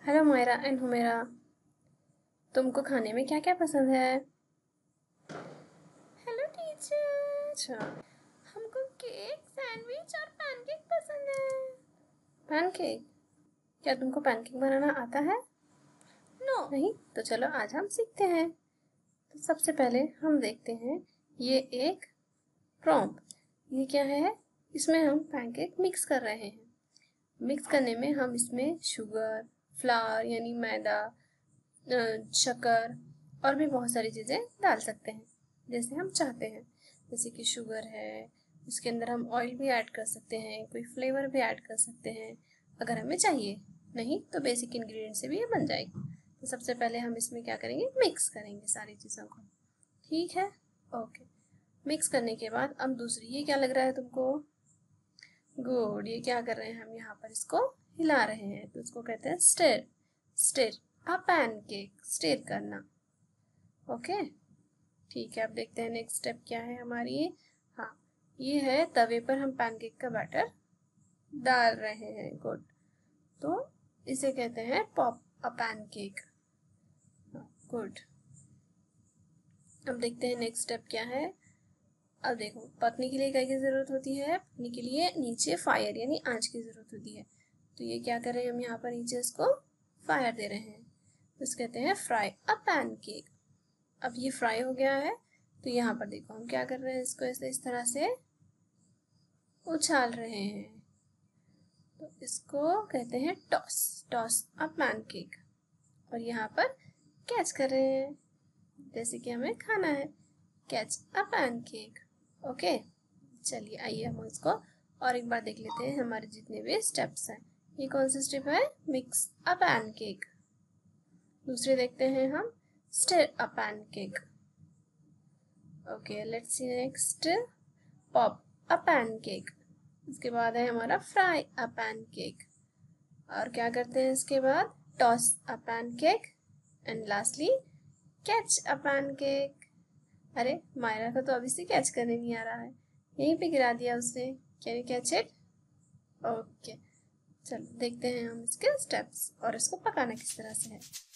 Hello Myra and Humera, तुमको खाने में क्या क्या पसंद है? Hello teacher. अच्छा, हमको केक, सैंडविच और पैनकेक पसंद है। पैनकेक? क्या तुमको पैनकेक बनाना आता है? नो। नहीं तो चलो आज हम सीखते हैं। तो सबसे पहले हम देखते हैं, ये एक प्रॉम्प्ट, ये क्या है? इसमें हम पैनकेक मिक्स कर रहे हैं। मिक्स करने में हम इसमें शुगर, फ्लावर यानी मैदा, शक्कर और भी बहुत सारी चीज़ें डाल सकते हैं जैसे हम चाहते हैं। जैसे कि शुगर है, इसके अंदर हम ऑयल भी ऐड कर सकते हैं, कोई फ्लेवर भी ऐड कर सकते हैं अगर हमें चाहिए। नहीं तो बेसिक इंग्रेडिएंट से भी ये बन जाएगी। तो सबसे पहले हम इसमें क्या करेंगे, मिक्स करेंगे सारी चीज़ों को। ठीक है, ओके। मिक्स करने के बाद अब दूसरी, ये क्या लग रहा है तुमको? गुड। ये क्या कर रहे हैं हम यहाँ पर, इसको हिला रहे हैं, तो इसको कहते हैं stir. Stir a pancake, stir करना। ओके, ठीक है। अब देखते हैं नेक्स्ट स्टेप क्या है हमारी। हाँ, ये है तवे पर हम पैनकेक का बैटर डाल रहे हैं। गुड। तो इसे कहते हैं पॉप अ पैनकेक। गुड। अब देखते हैं नेक्स्ट स्टेप क्या है। अब देखो, पकने के लिए क्या की ज़रूरत होती है? पकने के लिए नीचे फायर यानी आंच की ज़रूरत होती है। तो ये क्या कर रहे हैं हम यहाँ पर, नीचे इसको फायर दे रहे हैं। तो इसे कहते हैं फ्राई अ पैनकेक। अब ये फ्राई हो गया है, तो यहाँ पर देखो हम क्या कर रहे हैं, इसको ऐसे इस तरह से उछाल रहे हैं। तो इसको कहते हैं टॉस, टॉस अ पैनकेक। और यहाँ पर कैच कर रहे हैं, जैसे कि हमें खाना है, कैच अ पैनकेक। ओके, चलिए आइए हम इसको और एक बार देख लेते हैं हमारे जितने भी स्टेप्स हैं। ये कौन सा स्टेप है? Mix a pancake. दूसरे देखते हैं हम, stir a pancake. Okay, let's see next, pop a pancake. इसके बाद है हमारा फ्राई अ पैनकेक। और क्या करते हैं इसके बाद? Toss a pancake and lastly catch a pancake. अरे मायरा का तो अभी से कैच करने नहीं आ रहा है, यहीं पे गिरा दिया उसने। Can you catch it? Okay, चलो देखते हैं हम इसके स्टेप्स और इसको पकाना किस तरह से है।